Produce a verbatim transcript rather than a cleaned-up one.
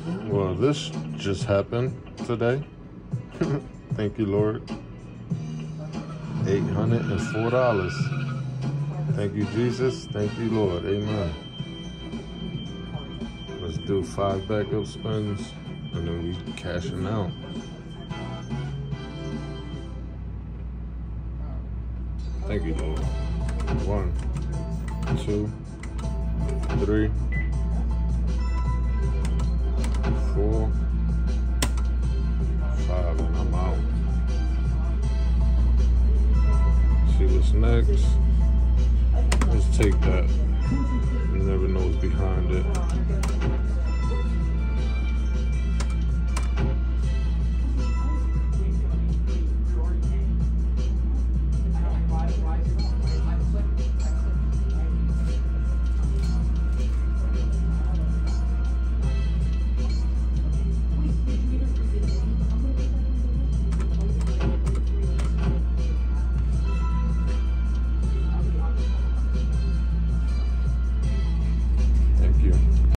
Well, this just happened today. Thank you, Lord. eight hundred four dollars. Thank you, Jesus. Thank you, Lord. Amen. Let's do five backup spins, and then we cashing out. Thank you, Lord. One, two, three, four, five, and I'm out. See what's next.